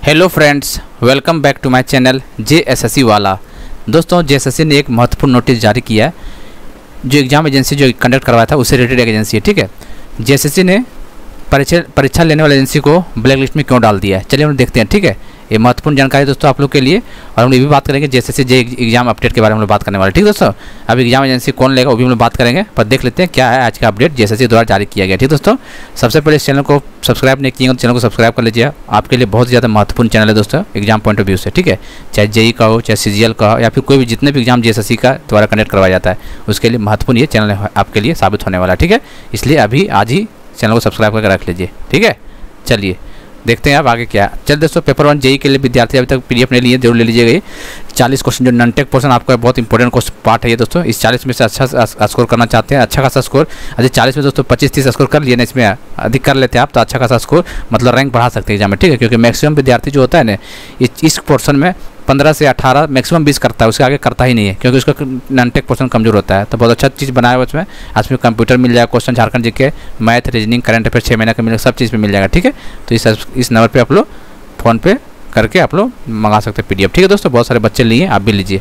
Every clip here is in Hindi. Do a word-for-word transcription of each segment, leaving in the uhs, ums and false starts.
Hello friends, welcome back to my channel J S S C वाला। दोस्तों, जे एस एस सी ने एक महत्वपूर्ण नोटिस जारी किया है। जो एग्ज़ाम एजेंसी जो कंडक्ट करवाया था उससे रिलेटेड एक एजेंसी है, ठीक है। जे एस एस सी ने परीक्षा परीक्षा लेने वाली एजेंसी को ब्लैक लिस्ट में क्यों डाल दिया है, चलिए हम देखते हैं, ठीक है। ये महत्वपूर्ण जानकारी दोस्तों आप लोग के लिए, और हम ये भी बात करेंगे J S S C J exam update के बारे में हम लोग बात करने वाले, ठीक है दोस्तों। अब एग्जाम एजेंसी कौन लेगा वो भी हम लोग बात करेंगे, पर देख लेते हैं क्या है आज का update J S S C द्वारा जारी किया गया, ठीक दोस्तों। सबसे पहले इस चैनल को सब्सक्राइब नहीं किए तो चैनल को सब्सक्राइब कर लीजिए। आपके लिए बहुत ज़्यादा महत्वपूर्ण चैनल है दोस्तों एग्जाम पॉइंट ऑफ व्यू से, ठीक है। चाहे जेई का हो, चाहे सी जी एल का हो, या फिर कोई भी जितने भी exam J S S C का द्वारा कंडक्ट करवाया जाता है उसके लिए महत्वपूर्ण ये चैनल आपके लिए साबित होने वाला है, ठीक है। इसलिए अभी आज ही चैनल को सब्सक्राइब करके रख लीजिए, ठीक है। चलिए देखते हैं अब आगे क्या। चल दोस्तों, पेपर वन जेई के लिए विद्यार्थी अभी तक पीडीएफ नहीं लिए, जरूर ले लीजिएगा। ये चालीस क्वेश्चन जो नॉन टेक पोर्शन आपका बहुत इंपॉर्टेंट क्वेश्चन पार्ट है ये दोस्तों। इस चालीस में से अच्छा स्कोर करना चाहते हैं, अच्छा खासा स्कोर, अच्छा चालीस में दोस्तों पच्चीस तीस स्कोर कर लिए ना, इसमें अधिक कर लेते हैं आप तो अच्छा खासा स्कोर मतलब रैंक बढ़ा सकते हैं एग्जाम में, ठीक है। क्योंकि मैक्सिमम विद्यार्थी जो होता है ना इस पोर्शन में पंद्रह से अठारह मैक्सिमम बीस करता है, उसके आगे करता ही नहीं है क्योंकि उसका नॉन टेक पोर्शन कमजोर होता है। तो बहुत अच्छा चीज़ बनाया हुआ उसमें, उसमें कंप्यूटर मिल जाएगा, question Jharkhand GK, math, reasoning, current affair छः महीने का मिलेगा, सब चीज़ में मिल जाएगा, ठीक है। तो इस इस नंबर पे आप लोग फ़ोन पे करके आप लोग मंगा सकते हैं पीडीएफ, ठीक है दोस्तों। बहुत सारे बच्चे लिए, आप भी लीजिए।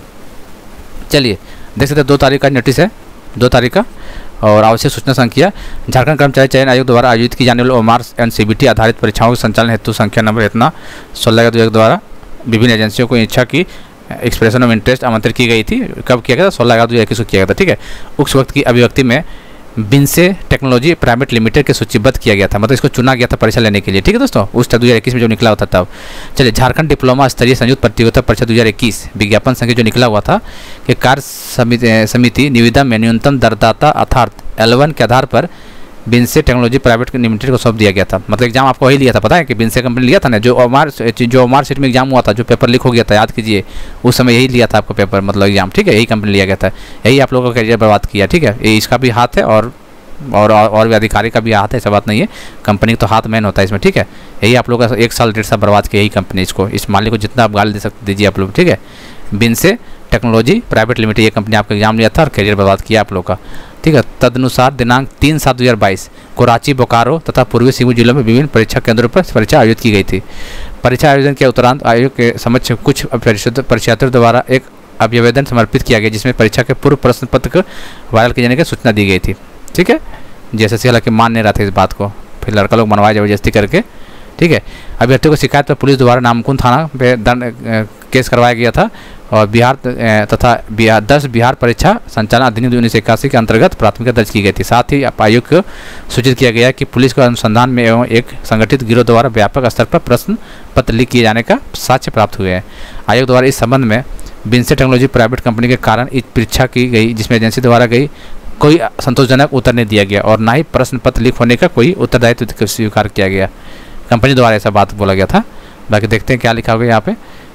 चलिए देख सकते हैं दो तारीख का नोटिस है, दो तारीख का। और आवश्यक सूचना संख्या झारखंड कर्मचारी चयन आयोग द्वारा आयोजित की जाने वाली ओमार एंड सीबीटी आधारित परीक्षाओं के संचालन हेतु संख्या नंबर इतना सोलह के द्वारा विभिन्न एजेंसियों को इच्छा की एक्सप्रेशन ऑफ इंटरेस्ट आमंत्रित की गई थी। कब किया गया था? सोलह अगस्त दो हज़ार इक्कीस को किया गया था, ठीक है। उस वक्त की अभिव्यक्ति में बिनसे टेक्नोलॉजी प्राइवेट लिमिटेड के सूचीबद्ध किया गया था, मतलब इसको चुना गया था परीक्षा लेने के लिए, ठीक है दोस्तों। उस दो हज़ार इक्कीस में जो निकला हुआ था तब। चलिए, झारखंड डिप्लोमा स्तरीय संयुक्त प्रतियोगिता परीक्षा दो हज़ार इक्कीस विज्ञापन संख्या जो निकला हुआ था कि कार्य समिति, समिति निविदा में न्यूनतम दरदाता अर्थात एल वन के आधार पर बिनसे टेक्नोलॉजी प्राइवेट लिमिटेड को सौंप दिया गया था। मतलब एग्जाम आपको वही लिया था, पता है कि बिनसे कंपनी लिया था ना, जो ओमार जो ओमार सीट में एग्जाम हुआ था, जो पेपर लीक हो गया था, याद कीजिए उस समय यही लिया था आपको पेपर, मतलब एग्जाम, ठीक है। यही कंपनी लिया गया था, यही आप लोगों का करियर बर्बाद किया, ठीक है। ये इसका भी हाथ है और और और भी अधिकारी का भी हाथ है, ऐसा बात नहीं है। कंपनी का तो हाथ मैन होता है इसमें, ठीक है। यही आप लोगों का एक साल डेढ़ साल बर्बाद किया यही कंपनी, इसको इस मालिक को जितना आप गाली दे सकते दीजिए आप लोग, ठीक है। बिनसे टेक्नोलॉजी प्राइवेट लिमिटेड ये कंपनी आपका एग्जाम लिया था और करियर बर्बाद किया आप लोग का, ठीक है। तदनुसार दिनांक तीन सात दो हज़ार बाईस को रांची, बोकारो तथा पूर्वी सिंहभूम जिलों में विभिन्न परीक्षा केंद्रों पर परीक्षा आयोजित की गई थी। परीक्षा आयोजन के उपरांत आयोग के समक्ष कुछ परीक्षार्थियों द्वारा एक अभिवेदन समर्पित किया गया जिसमें परीक्षा के पूर्व प्रश्न पत्र को वायरल किए जाने की सूचना दी गई थी, ठीक है। जैसे से हालांकि मान नहीं रहा था इस बात को, फिर लड़का लोग मनवाए जबरदस्ती करके, ठीक है। अभ्यर्थियों को शिकायत पर पुलिस द्वारा नामकुन थाना पे दंड केस करवाया गया था और बिहार तथा बिहार दस बिहार परीक्षा संचालन अधिनियम उन्नीस सौ इक्यासी के अंतर्गत प्राथमिकता दर्ज की गई थी। साथ ही आयोग को सूचित किया गया कि पुलिस को अनुसंधान में एवं एक संगठित गिरोह द्वारा व्यापक स्तर पर प्रश्न पत्र लीक किए जाने का साक्ष्य प्राप्त हुए हैं। आयोग द्वारा इस संबंध में बिनसे टेक्नोलॉजी प्राइवेट कंपनी के कारण इस परीक्षा की गई जिसमें एजेंसी द्वारा गई कोई संतोषजनक उत्तर नहीं दिया गया और ना ही प्रश्न पत्र लीक होने का कोई उत्तरदायित्व स्वीकार किया गया। कंपनी द्वारा ऐसा बात बोला गया था। बाकी देखते हैं क्या लिखा होगा यहाँ पे।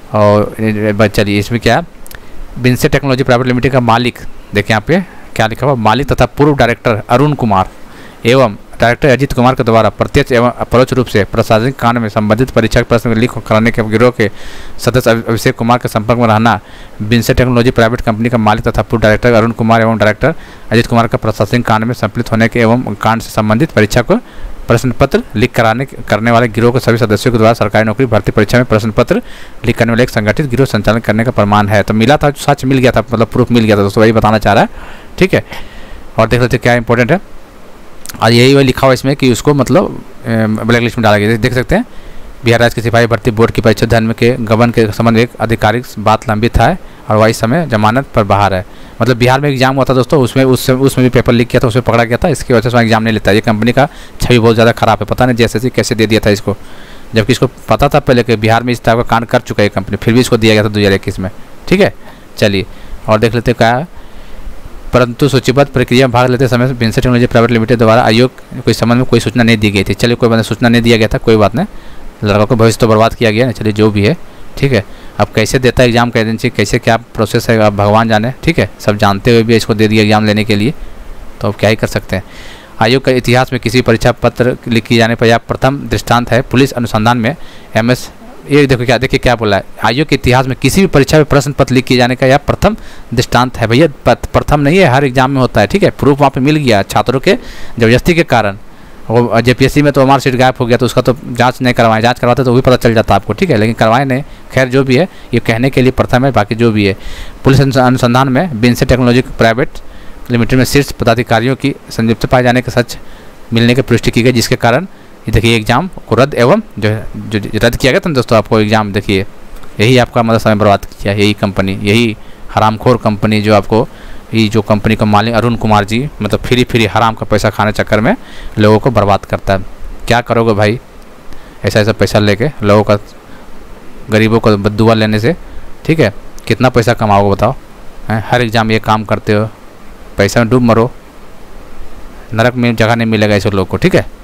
और चलिए इसमें क्या, बिनसे टेक्नोलॉजी प्राइवेट लिमिटेड का मालिक देखिए यहाँ पे क्या लिखा हुआ, मालिक तथा पूर्व डायरेक्टर अरुण कुमार एवं डायरेक्टर अजीत कुमार के द्वारा प्रत्यक्ष एवं अपरोक्ष रूप से प्रशासनिक कांड में संबंधित परीक्षा के प्रश्न लीक कराने के गिरोह के सदस्य अभिषेक कुमार के संपर्क में रहना, बिनसे टेक्नोलॉजी प्राइवेट कंपनी का मालिक तथा पूर्व डायरेक्टर अरुण कुमार एवं डायरेक्टर अजीत कुमार का प्रशासनिक कांड में सम्मिलित होने के एवं कांड से संबंधित परीक्षा को प्रश्न पत्र लीक कराने करने वाले गिरोह के सभी सदस्यों के द्वारा सरकारी नौकरी भर्ती परीक्षा में प्रश्न पत्र लीक करने वाले एक संगठित गिरोह संचालन करने का प्रमाण है। तो मिला था, सच मिल गया था, मतलब प्रूफ मिल गया था दोस्तों, वही बताना चाह रहा है, ठीक है। और देख लेते क्या इंपॉर्टेंट है, और यही वही लिखा हुआ इसमें कि उसको मतलब ब्लैक लिस्ट में डाला गया। देख सकते हैं बिहार राज्य के सिपाही भर्ती बोर्ड की परीक्षा ध्यान में के गबन के संबंध में एक आधिकारिक बात लंबित है और वही समय जमानत पर बाहर है। मतलब बिहार में एग्जाम हुआ था दोस्तों, उसमें उस उसमें भी पेपर लीक किया था, उसमें पकड़ा गया था, इसकी वजह से एग्जाम नहीं लेता। ये कंपनी का छवि बहुत ज़्यादा खराब है, पता नहीं जे एस एस सी कैसे दे दिया था इसको, जबकि इसको पता था पहले कि बिहार में इस तरह का कांड कर चुका है कंपनी, फिर भी इसको दिया गया था दो हज़ार इक्कीस में, ठीक है। चलिए और देख लेते क्या है। परंतु सूचीबद्ध प्रक्रिया में भाग लेते समय बिनसे टेक्नोलॉजी प्राइवेट लिमिटेड द्वारा आयोग के संबंध में कोई सूचना नहीं दी गई थी। चलिए कोई बात नहीं, सूचना नहीं दिया गया था, कोई बात नहीं, लड़का को भविष्य तो बर्बाद किया गया ना, चलिए जो भी है, ठीक है। अब कैसे देता है एग्जाम का एजेंसी, कैसे क्या प्रोसेस है, अब भगवान जाने, ठीक है। सब जानते हुए भी इसको दे दिया एग्जाम लेने के लिए, तो अब क्या ही कर सकते हैं। आयोग का इतिहास में किसी परीक्षा पत्र लीक किए जाने पर यह प्रथम दृष्टांत है। पुलिस अनुसंधान में एम एस ये देखो क्या, देखिए क्या बोला है, आयोग के इतिहास में किसी भी परीक्षा में प्रश्न पत्र लीक किए जाने का यह प्रथम दृष्टांत है। भैया प्रथम नहीं है, हर एग्जाम में होता है, ठीक है। प्रूफ वहाँ पे मिल गया छात्रों के जबरदस्ती के कारण, वो जेपीएससी में तो मार्कशीट गायब हो गया, तो उसका तो जांच नहीं करवाएं, जांच करवाते तो वही पता चल जाता आपको, ठीक है, लेकिन करवाए नहीं। खैर जो भी है, ये कहने के लिए प्रथम है, बाकी जो भी है। पुलिस अनुसंधान में बिनसे टेक्नोलॉजी प्राइवेट लिमिटेड में शीर्ष पदाधिकारियों की संलिप्तता पाए जाने के सच मिलने की पुष्टि की गई, जिसके कारण ये देखिए एग्जाम को रद्द एवं जो जो रद्द किया गया था दोस्तों आपको एग्ज़ाम, देखिए यही आपका मतलब समय बर्बाद किया, यही कंपनी, यही हरामखोर कंपनी जो आपको, ये जो कंपनी का मालिक अरुण कुमार जी मतलब फ्री फ्री हराम का पैसा खाने चक्कर में लोगों को बर्बाद करता है। क्या करोगे भाई ऐसा ऐसा पैसा लेके लोगों का, गरीबों को बद्दुआ लेने से, ठीक है, कितना पैसा कमाओगे बताओ हैं? हर एग्ज़ाम ये काम करते हो, पैसा में डूब मरो, नरक में जगह नहीं मिलेगा ऐसे लोग को, ठीक है।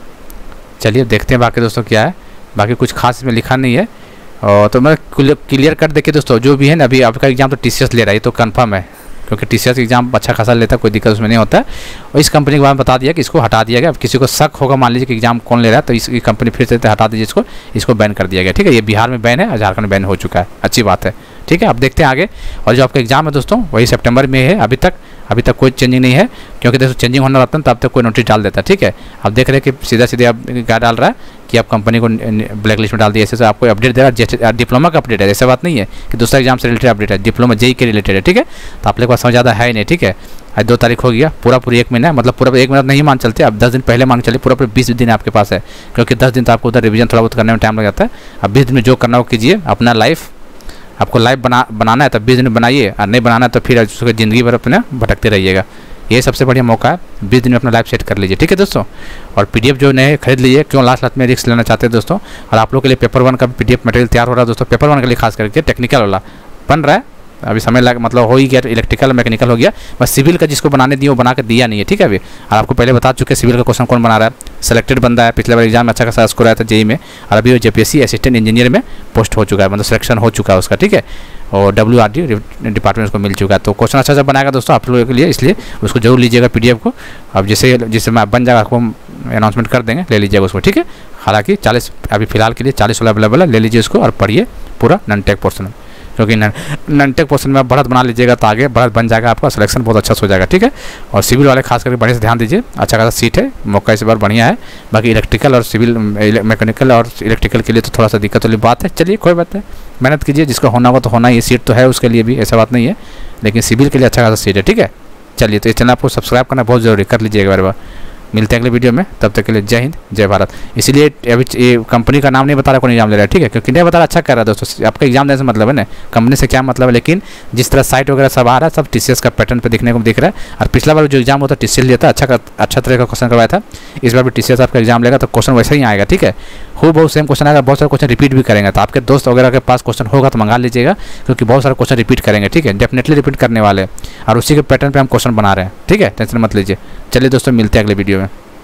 चलिए देखते हैं बाकी दोस्तों क्या है, बाकी कुछ खास इसमें लिखा नहीं है। और तो मैं क्लियर कर देखिए दोस्तों, जो भी है ना, अभी आपका एग्जाम तो टीसीएस ले रहा है, तो कंफर्म है, क्योंकि टीसीएस एग्जाम अच्छा खासा लेता है, कोई दिक्कत उसमें नहीं होता है। और इस कंपनी के बारे में बता दिया कि इसको हटा दिया गया। अब किसी को शक होगा, मान लीजिए कि एग्जाम कौन ले रहा है, तो इस कंपनी फिर से हटा दीजिए इसको, इसको बैन कर दिया गया, ठीक है। ये बिहार में बैन है और झारखंड में बैन हो चुका है, अच्छी बात है, ठीक है। अब देखते हैं आगे। और जो आपका एग्जाम है दोस्तों वही सितंबर में है, अभी तक अभी तक कोई चेंजिंग नहीं है, क्योंकि दोस्तों चेंजिंग होना रहता है तब तक कोई नोटिस डाल देता है, ठीक है। अब देख रहे हैं कि सीधा सीधे आप क्या डाल रहा है कि आप कंपनी को ब्लैक लिस्ट में डाल दिया, ऐसे से आपको अपडेट दे रहा है। जैसे डिप्लोमा का अपडेट है, ऐसा बात नहीं है कि दूसरा एग्जाम से रिलेटेड अपडेट है, डिप्लोमा जेई के रिलेटेड है, ठीक है। तो आप लोग के पास समझ ज़्यादा है नहीं, ठीक है। आज दो तारीख हो गया, पूरा पूरी एक महीना, मतलब पूरा एक महीना नहीं मान चलते, अब दस दिन पहले मान चलिए, पूरा पूरा बीस दिन आपके पास है, क्योंकि दस दिन तो आपको उधर रिवीजन थोड़ा बहुत करने में टाइम लग जाता है। अब बीस दिन में जो करना हो कीजिए, अपना लाइफ आपको लाइफ बना बनाना है तो बीस दिन में बनाइए, और नहीं बनाना है तो फिर उसको ज़िंदगी भर अपने भटकते रहिएगा। ये सबसे बढ़िया मौका है, बीस दिन में अपना लाइफ सेट कर लीजिए, ठीक है दोस्तों। और पीडीएफ जो नए खरीद लीजिए, क्यों लास्ट लास्ट में रिस्क लेना चाहते हैं दोस्तों। और आप लोग के लिए पेपर वन का पीडीएफ मटेरियल तैयार हो रहा है दोस्तों, पेपर वन के लिए खास करके टेक्निकल वाला बन रहा है, अभी समय लग मतलब हो ही गया, इलेक्ट्रिकल मैकेनिकल हो गया, बस सिविल का जिसको बनाने दिए वो बना के दिया नहीं है, ठीक है। अभी और आपको पहले बता चुके सिविल का क्वेश्चन कौन बना रहा है, सेलेक्टेड बंदा है, पिछले बार एग्जाम में अच्छा खासा स्कोर आया था जेई में, और अभी वो जेपीएससी असिस्टेंट इंजीनियर में पोस्ट हो चुका है, मतलब सिलेक्शन हो चुका है उसका, ठीक है। और डब्ल्यू आर डी डिपार्टमेंट उसको मिल चुका है, तो क्वेश्चन अच्छा सा बनाएगा दोस्तों आप लोगों के लिए, इसलिए उसको जरूर लीजिएगा पीडीएफ को। अब जैसे जिससे मैं बन जाएगा आपको अनाउंसमेंट कर देंगे, ले लीजिएगा उसको, ठीक है। हालांकि चालीस अभी फिलहाल के लिए चालीस वाला अवेलेबल है, ले लीजिए उसको और पढ़िए पूरा नॉन टेक पोर्सन, क्योंकि नॉन टेक पोर्सन में आप बढ़त बना लीजिएगा तो आगे बढ़त बन जाएगा, आपका सिलेक्शन बहुत अच्छा हो जाएगा, ठीक है। और सिविल वाले खास करके बढ़िया से ध्यान दीजिए, अच्छा खासा सीट है, मौका इस बार बढ़िया है। बाकी इलेक्ट्रिकल और सिविल मैकेनिकल और इलेक्ट्रिकल के लिए तो थोड़ा सा दिक्कत वाली बात है, चलिए कोई बात है, मेहनत कीजिए, जिसका होना होगा तो होना, ये सीट तो है उसके लिए भी, ऐसा बात नहीं है, लेकिन सिविल के लिए अच्छा खासा सीट है, ठीक है। चलिए, तो इस चैनल आपको सब्सक्राइब करना बहुत ज़रूरी, कर लीजिएगा बार बार। मिलते हैं अगले वीडियो में, तब तक के लिए जय हिंद जय भारत। इसलिए अभी ये कंपनी का नाम नहीं बता रहा कौन एग्जाम ले रहा है, ठीक है, क्योंकि नहीं बता रहा अच्छा कर रहा है दोस्तों, आपका एग्जाम देने से मतलब है ना, कंपनी से क्या मतलब है। लेकिन जिस तरह साइट वगैरह सब आ रहा है, सब टीसीएस का पैटर्न पे दिखने को दिख रहा है। और पिछला बार जो एग्जाम होता है टीसीएस लेता अच्छा अच्छा तरह का क्वेश्चन करवाया था, इस बार भी टीसीएस आपका एग्जाम लेगा तो क्वेश्चन वैसे ही आएगा, ठीक है। हो बहुत सेम क्वेश्चन आएगा, बहुत सारे क्वेश्चन रिपीट भी करेंगे, तो आपके दोस्त वगैरह के पास क्वेश्चन होगा तो मंगा लीजिएगा, क्योंकि बहुत सारे क्वेश्चन रिपीट करेंगे, ठीक है, डेफिनेटली रिपीट करने वाले हैं, और उसी के पैटर्न पर हम क्वेश्चन बना रहे हैं, ठीक है, टेंशन मत लीजिए। चलिए दोस्तों, मिलते हैं अगले वीडियो में।